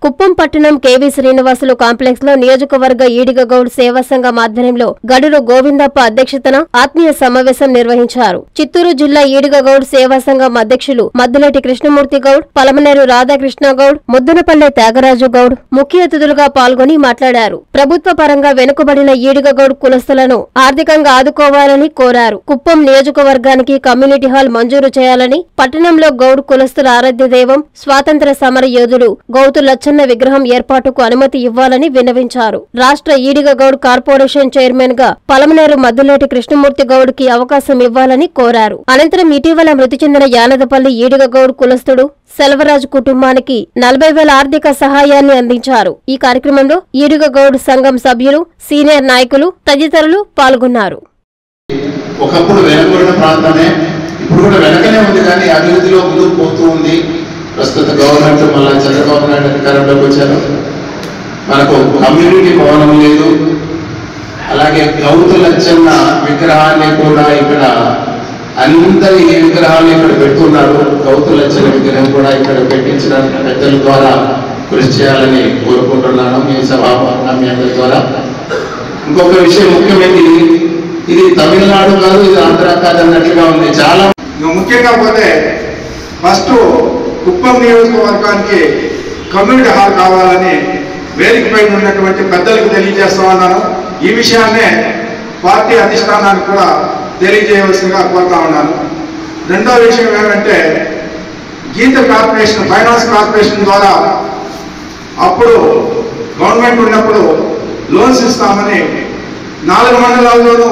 కుప్పం పట్టణం KV Srinivasulu complex లో నియోజకవర్గ ఈడిగ గౌడ్ సేవా సంఘం ఆధ్వర్యంలో గడురు గోవిందప్ప అధ్యక్షతన ఆత్మీయ సమావేశం నిర్వహించారు. చిత్తూరు జిల్లా ఈడిగ గౌడ్ సేవా సంఘం అధ్యక్షులు మద్దులేటి కృష్ణమూర్తి గౌడ్, పలమనేరు రాధాకృష్ణ గౌడ్, ముద్దనపల్లె త్యాగరాజు గౌడ్ ముఖ్య అతిథులుగా పాల్గొని మాట్లాడారు. ప్రభుత్వ పరంగా వెనుకబడిన ఈడిగ గౌడ్ కులస్తులను ఆర్థికంగా ఆదుకోవాలని కోరారు. కుప్పం నియోజకవర్గానికి కమ్యూనిటీ హాల్ మంజూరు చేయాలని, పట్టణంలో గౌడ్ కులస్తుల ఆరాధ్య దైవం స్వాతంత్ర సమర యోధుడు గౌతు లచ్చన్న విగ్రహం ఏర్పాటుకు అనుమతి ఇవ్వాలని విన్నవించారు. రాష్ట్ర ఈడిగ గౌడ్ కార్పొరేషన్ చైర్మన్ గా పలమనేరు మద్దులేటి కృష్ణమూర్తి గౌడ్ కి అవకాశం ఇవ్వాలని కోరారు. అనంతరం ఇటీవల మృతి చెందిన యానదపల్లి ఈడిగ గౌడ్ కులస్తుడు సెల్వరాజు కుటుంబానికి 40,000 ఆర్థిక సహాయాన్ని అందించారు. ఈ కార్యక్రమంలో ఈడిగ గౌడ్ సంఘం సభ్యులు, సీనియర్ నాయకులు తదితరులు పాల్గొన్నారు. ఒకప్పుడు వెనుకబడిన ప్రాంతమే, ఇప్పుడు కూడా వెనకనే ఉంది, కానీ అభివృద్ధిలో ముందుకు పోతూ ఉంది. ప్రస్తుత గవర్నమెంట్ మళ్ళీ చంద్రబాబు నాయుడు అధికారంలోకి వచ్చారు. మనకు కమ్యూనిటీ భవనం లేదు. అలాగే గౌతు లచ్చన్న విగ్రహాన్ని కూడా ఇక్కడ అందరి విగ్రహాన్ని ఇక్కడ పెడుతున్నారు. గౌతు లచ్చన్న విగ్రహం కూడా ఇక్కడ పెట్టించడానికి పెద్దల ద్వారా కృషి చేయాలని కోరుకుంటున్నాను మీ సభాపంగా మీ అందరి ద్వారా. ఇంకొక విషయం ముఖ్యమైనది, ఇది తమిళనాడు కాదు, ఇది ఆంధ్ర కాదు అన్నట్లుగా ఉంది. చాలా ముఖ్యంగా పోతే ఫస్ట్ కుప్పం నియోజకవర్గానికి కమ్యూనిటీ హాల్ కావాలని వేదిక పైన ఉన్నటువంటి పెద్దలకు తెలియజేస్తా ఉన్నాను. ఈ విషయాన్నే పార్టీ అధిష్టానానికి కూడా తెలియజేయవలసిందిగా కోరుతా ఉన్నాను. రెండో విషయం ఏమంటే, గీత కార్పొరేషన్, ఫైనాన్స్ కార్పొరేషన్ ద్వారా అప్పుడు గవర్నమెంట్ ఉన్నప్పుడు లోన్స్ ఇస్తామని 4 మండలాల్లోనూ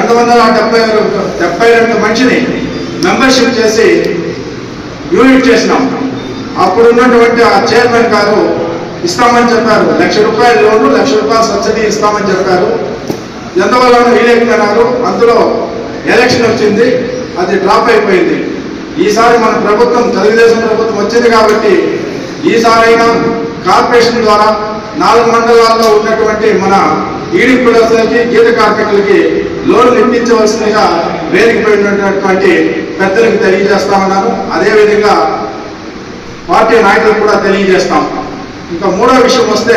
272 మంచిని మెంబర్షిప్ చేసి యూనిట్ చేసినాం. అప్పుడు ఉన్నటువంటి ఆ చైర్మన్ గారు ఇస్తామని చెప్పారు. ₹1,00,000 లోను, ₹1,00,000 సబ్సిడీ ఇస్తామని చెప్పారు. ఎంతవల్ల వీలైపోయినారు. అందులో ఎలక్షన్ వచ్చింది, అది డ్రాప్ అయిపోయింది. ఈసారి మన ప్రభుత్వం, తెలుగుదేశం ప్రభుత్వం వచ్చింది కాబట్టి ఈసారైనా కార్పొరేషన్ ద్వారా 4 మండలాల్లో ఉన్నటువంటి మన ఈడి కులస్తులకి, గీత కార్మికులకి లోన్లు ఇప్పించవలసిందిగా వేదికపైనటువంటి పెద్దలకు తెలియజేస్తా ఉన్నాను. అదేవిధంగా పార్టీ నాయకులకు కూడా తెలియజేస్తాం. ఇంకా మూడో విషయం వస్తే,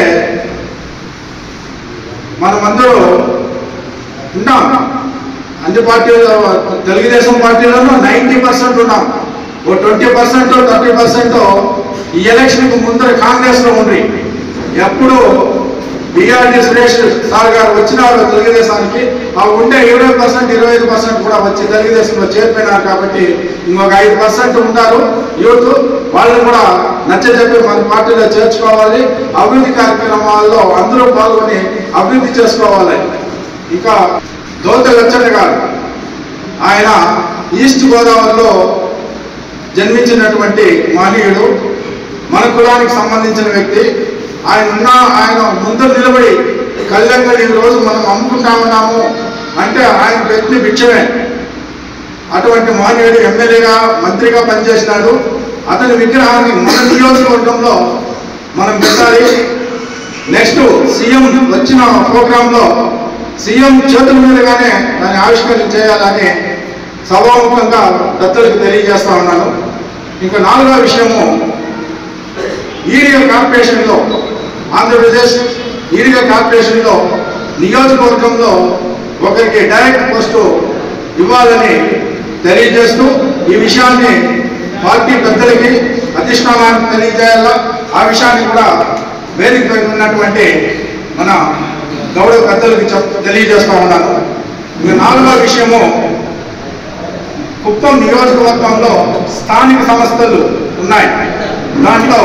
మనమందరూ ఉన్నాం అన్ని పార్టీలు, తెలుగుదేశం పార్టీలోనూ 90% ఉన్నాం. ఓ 20% 30% ఈ ఎలక్షన్కు ముందర కాంగ్రెస్ లో ఉండి, ఎప్పుడు బిఆర్డి సురేష్ సార్ గారు వచ్చినారు తెలుగుదేశానికి, ఆ ఉండే 20% 25% కూడా వచ్చి తెలుగుదేశంలో చేరిపోయినారు. కాబట్టి ఇంకొక 5% ఉంటారు యూత్, వాళ్ళని కూడా నచ్చజెప్పి మన పార్టీలో చేర్చుకోవాలి. అభివృద్ధి కార్యక్రమాల్లో అందరూ పాల్గొని అభివృద్ధి చేసుకోవాలి. ఇక గౌతు లచ్చన్న గారు, ఆయన ఈస్ట్ గోదావరిలో జన్మించినటువంటి మహనీయుడు, మన కులానికి సంబంధించిన వ్యక్తి. ఆయన ముందు నిలబడి కళ్యాణ్ ఈ రోజు మనం అమ్ముకుంటా ఉన్నాము అంటే ఆయన వ్యక్తి భిక్షమే. అటువంటి మహనీయుడు ఎమ్మెల్యేగా, మంత్రిగా పనిచేసినాడు. అతని విగ్రహాన్ని మన నియోజకవర్గంలో మనం పెట్టాలి. నెక్స్ట్ సీఎం వచ్చిన ప్రోగ్రాంలో సీఎం చేతుల మీదుగానే దాన్ని ఆవిష్కరణ చేయాలని సభాముఖంగా పెద్దలకు తెలియజేస్తా ఉన్నాను. ఇంకా 4వ విషయము, ఈడిగ కార్పొరేషన్లో, ఆంధ్రప్రదేశ్ ఈడిగ కార్పొరేషన్లో నియోజకవర్గంలో ఒకరికి డైరెక్ట్ పోస్టు ఇవ్వాలని తెలియజేస్తూ, ఈ విషయాన్ని పార్టీ పెద్దలకి, అధిష్టానానికి తెలియజేయాలా. ఆ విషయాన్ని కూడా వేదికపై ఉన్నటువంటి మన గౌడ పెద్దలకి తెలియజేస్తా ఉన్నాను. ఇక 4వ విషయము, కుప్పం నియోజకవర్గంలో స్థానిక సంస్థలు ఉన్నాయి. దాంట్లో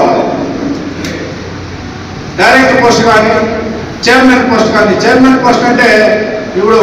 డైరెక్ట్ పోస్ట్ కానీ, చైర్మన్ పోస్ట్ కానీ, చైర్మన్ పోస్ట్ అంటే ఇప్పుడు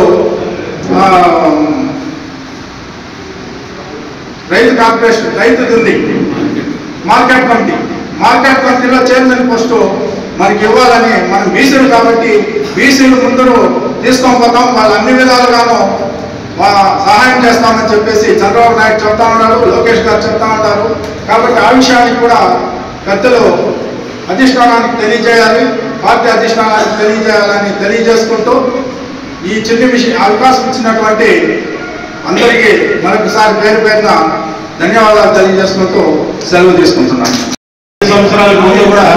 రైతు కార్పొరేషన్, రైతుది ఉంది, మార్కెట్ కమిటీలో చైర్మన్ పోస్టు మనకి ఇవ్వాలని, మనం బీసీలు కాబట్టి బీసీలు ముందు తీసుకొని పోతాం, వాళ్ళు అన్ని విధాలుగాను సహాయం చేస్తామని చెప్పేసి చంద్రబాబు నాయుడు చెప్తా ఉన్నాడు, లోకేష్ గారు చెప్తా ఉంటారు. కాబట్టి ఆ విషయానికి కూడా పెద్దలు అధిష్టానానికి తెలియజేయాలి, పార్టీ అధిష్టానానికి తెలియజేయాలని తెలియజేసుకుంటూ, ఈ చిన్న విషయం అవకాశం ఇచ్చినటువంటి అందరికీ మరొకసారి పేరు పేరున ధన్యవాదాలు తెలియజేసుకుంటూ సెలవు తీసుకుంటున్నాను. సంవత్సరాల ముందు కూడా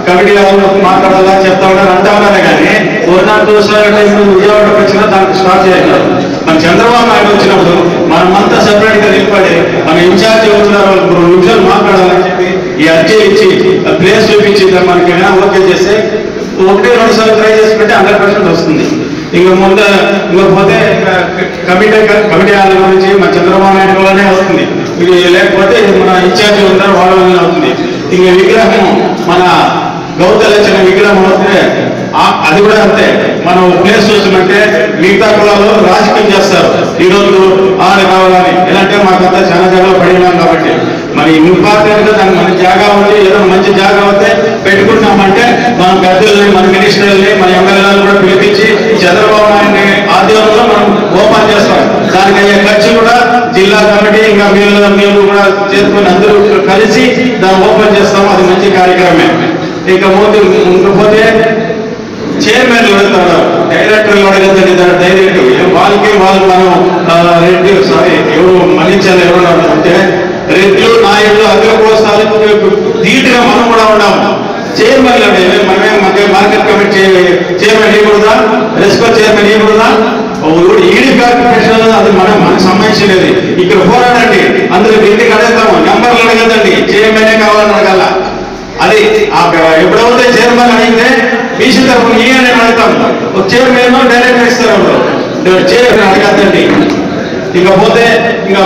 కమిటీ వాళ్ళు మాట్లాడాలా చెప్తా ఉన్నారు అంటా ఉన్నారు, కానీ కోరినాడు దోషాలు ఇప్పుడు విజయవాడకు వచ్చినా దానికి స్టార్ట్ చేయగలరు. మన చంద్రబాబు నాయుడు వచ్చినప్పుడు మనమంతా సెపరేట్ గా నిలబడి మన ఇన్ఛార్జ్ అవుతున్నారు వాళ్ళు 2 నిమిషాలు మాట్లాడాలని చెప్పి ఈ అర్జీ ఇచ్చి ప్లేస్ చూపించి మనకి ఓకే చేస్తే 1-2 సార్లు ట్రై చేసుకుంటే 100% వస్తుంది. ఇంకపోతే కమిటీ వాళ్ళ గురించి మన చంద్రబాబు నాయుడు వల్లనే వస్తుంది, లేకపోతే మన ఇన్ఛార్జ్ ఉంటారు వాళ్ళ వల్లనే అవుతుంది. ఇంక విగ్రహం మన గౌతలచ్చిన విగ్రహం వస్తే అది కూడా అంతే. మనం ప్లేస్ చూసినట్టే మిగతా కులాలు రాజకీయం చేస్తారు, ఈరోజు ఆడ కావాలని. ఎలాంటి మాకంతా చాలా జాగాలు పడి ఉన్నాం కాబట్టి మరి ఇంపార్టెంట్ గా దానికి మన జాగా ఉంటే ఏదో మంచి జాగా వస్తే పెట్టుకుంటామంటే మనం పెద్దల్ని మన మినిస్టర్ని మన ఎమ్మెల్యేలను కూడా పిలిపించి చంద్రబాబు నాయుడిని ఆధ్వర్యంలో మనం ఓపెన్ చేస్తాం. దానికి అయ్యే ఖర్చు కూడా జిల్లా కమిటీ ఇంకా మీరు కూడా చేసుకుని అందరూ కలిసి దాన్ని ఓపెన్ చేస్తాం. అది మంచి కార్యక్రమే. ఇంకపోతే చైర్మన్లు పెడతారు, డైరెక్టర్లు అడగద్దండి. డైరెక్ట్ వాళ్ళకి వాళ్ళు మనం రెడ్డి ఎవరు మలించాలి ఎవరు అంటే రెడ్లు నాయుడు అగ్రకోశాలు ధీటుగా మనం కూడా ఉన్నాము. చైర్మన్లు మనమే మార్కెట్ కమిటీ చైర్మన్ ఇవ్వకూడదా, రెస్కో చైర్మన్ ఇవ్వకూడదా? ఈడీ కార్పొరేషన్ అది మనకు సంబంధించినది. ఇక్కడ పోరాడండి, అందరూ ఇంటికి అడుగుతాము, నెంబర్లు అడగదండి, చైర్మనే కావాలని అడగాల. అది ఎప్పుడైతే చైర్మన్ అడిగితే బీసీ తరఫున ఈయన అడుగుతాం, చైర్మన్ డైరెక్టర్ ఇస్తారు, చైర్మన్ అడగద్దండి. ఇకపోతే ఇంకా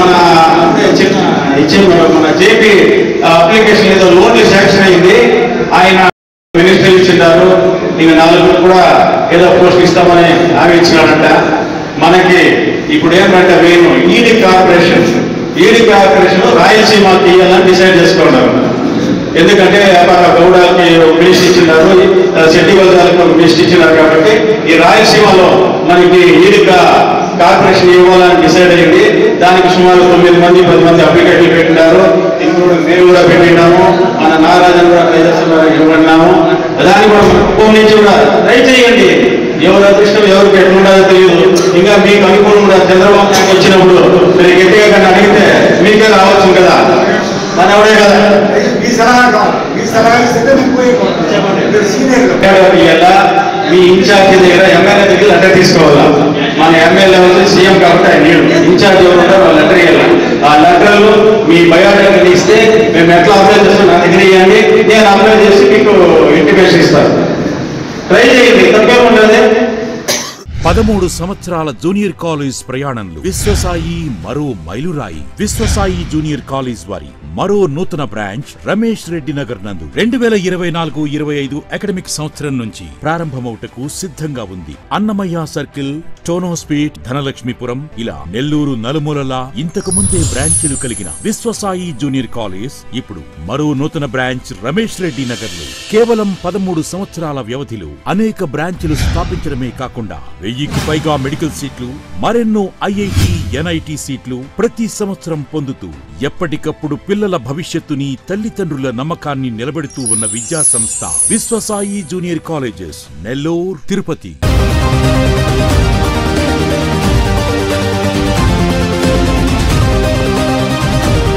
మన జేపీ అప్లికేషన్ ఏదో లోన్లు శాంక్షన్ అయింది, ఆయన మినిస్టర్ ఇచ్చిన్నారు. ఇంకా 4 కూడా ఏదో పోస్ట్ ఇస్తామని హామీ ఇచ్చినాడంట. మనకి ఇప్పుడు ఏమంటే మేము ఈడీ కార్పొరేషన్ రాయలసీమకి ఇవ్వాలని డిసైడ్ చేసుకున్నారు. ఎందుకంటే గౌడకి మినిస్టర్ ఇచ్చినారు, శెట్టి వర్గాలకు మినిస్టర్ ఇచ్చినారు. కాబట్టి ఈ రాయలసీమలో మనకి ఈడీ కార్పొరేషన్ ఇవ్వాలని డిసైడ్ అయింది. దానికి సుమారు 9 మంది 10 మంది అప్లికేషన్లు పెట్టినారు. ఇప్పుడు మేము కూడా పెట్టినాము, మన నారాజన్ కూడా ట్రై చేస్తున్నారు, ఇవ్వబడినాము. దాన్ని కూడా హోం నుంచి కూడా ట్రై చేయండి. ఎవరు అదృష్టం ఎవరికి ఎట్లుండదో తెలియదు. ఇంకా మీకు అనుకూలం కూడా చంద్రబాబు నాయుడు వచ్చినప్పుడు మీరు గట్టిగా కానీ అడిగితే మీకే రావచ్చు కదా, మనవడే కదా. మీ ఇన్ఛార్జి దగ్గర ఎమ్మెల్యే దగ్గర లెటర్ తీసుకోవాలా. మన ఎమ్మెల్యే వచ్చి సీఎం కాబట్టి ఆయన ఇన్ఛార్జ్ ఎవరు ఉంటారో వాళ్ళు లెటర్ ఇవ్వాలి. ఆ లెటర్లు మీ బయోడేటా ఇస్తే మేము ఎట్లా అప్లై చేస్తాం నా దగ్గర ఇవ్వండి, నేను అప్లై చేసి మీకు ఇంటిమేషన్ ఇస్తాను. ట్రై చేయండి, తప్పేముండదు. 13 సంవత్సరాల జూనియర్ కాలేజ్ ప్రయాణంలో విశ్వసాయి మరో మైలురాయి. విశ్వసాయి జూనియర్ కాలేజ్ వారి మరో నూతన బ్రాంచ్ రమేష్ రెడ్డి నగర్ నందు 2024-25 అకాడమిక్ సంవత్సరం నుంచి ప్రారంభమవుటకు సిద్ధంగా ఉంది. అన్నమయ్య సర్కిల్, టోనోస్పీట్, ధనలక్ష్మీపురం ఇలా నెల్లూరు నలుమూలలా ఇంతకు ముందే బ్రాంచీలు కలిగిన విశ్వసాయి జూనియర్ కాలేజ్ ఇప్పుడు మరో నూతన బ్రాంచ్ రమేష్ రెడ్డి నగర్ లో కేవలం 13 సంవత్సరాల వ్యవధిలో అనేక బ్రాంచీలు స్థాపించడమే కాకుండా 1000కి పైగా మెడికల్ సీట్లు, మరెన్నో ఐఐటి, ఎన్ఐటి సీట్లు ప్రతి సంవత్సరం పొందుతూ ఎప్పటికప్పుడు పిల్లల భవిష్యత్తుని, తల్లిదండ్రుల నమ్మకాన్ని నిలబెడుతూ ఉన్న విద్యా సంస్థ విశ్వసాయి జూనియర్ కాలేజెస్, నెల్లూరు, తిరుపతి.